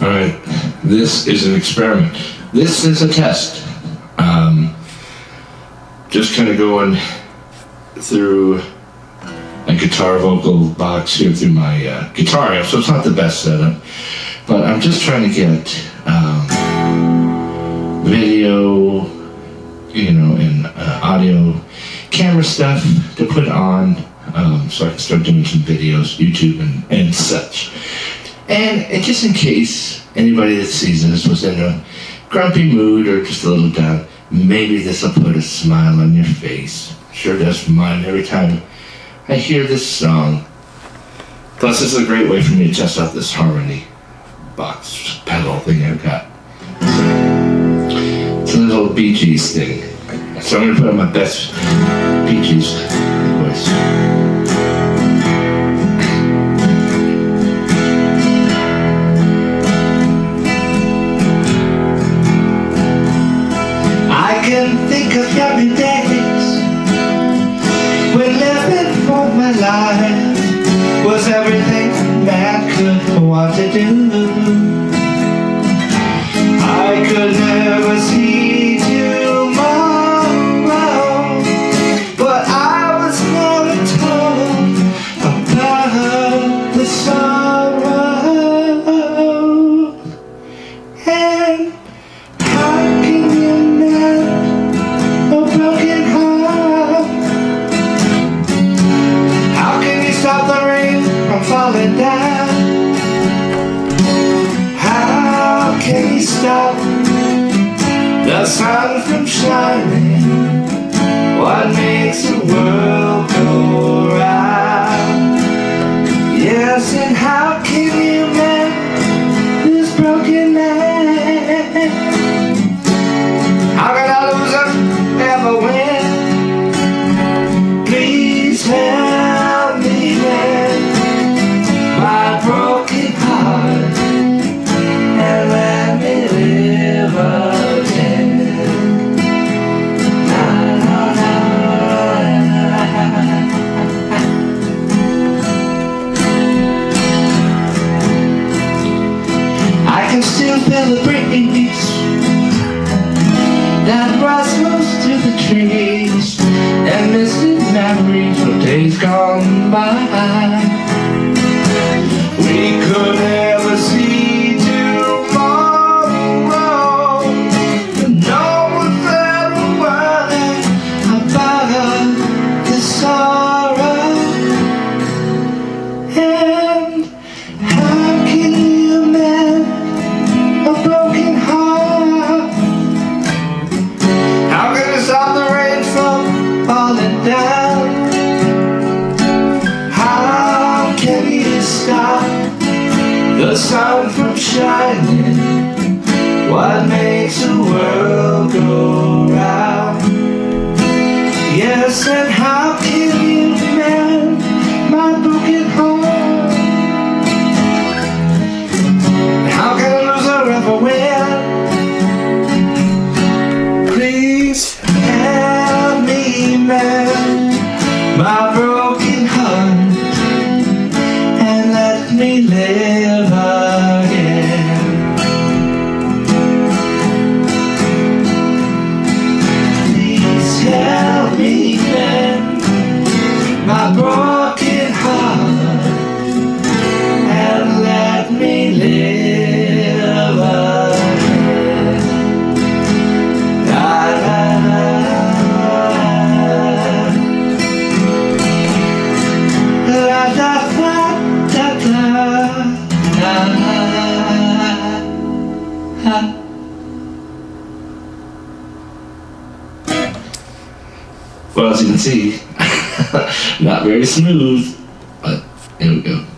Alright, this is an experiment. This is a test. Just kind of going through a guitar vocal box here through my guitar amp, so it's not the best setup. But I'm just trying to get video, you know, and audio, camera stuff to put on so I can start doing some videos, YouTube and such. And just in case anybody that sees this was in a grumpy mood or just a little down, maybe this will put a smile on your face. Sure does mine every time I hear this song. Plus, this is a great way for me to test out this harmony box pedal thing I've got. It's a little Bee Gees thing. So I'm going to put on my best Bee Gees voice. I can think of happy days when living for my life was everything man could want to do. I could never see tomorrow, but I was never told about the sorrow. And how can you mend a broken heart? How can you stop the rain from falling down? How can you stop the sun from shining? What makes the world go round? Yes, and how can you mend this broken man? How can I lose up, ever win? Please help me mend my broken heart and let me live again. Na, na, na. I can still feel the breeze that rustles through the trees and misty memories of days gone by. We could never see tomorrow, but no one's ever worried about the sorrow. And how can you mend a broken heart? How can you stop the rain from falling down? How can you stop the sun from shining? What makes the world go round? Yes, and how can you mend my broken heart? How can a loser ever win? Please help me mend my broken heart and let me live again. Please help me mend my broken heart and let me live again. La, la, la, la, la, la. Well, as you can see, not very smooth, but here we go.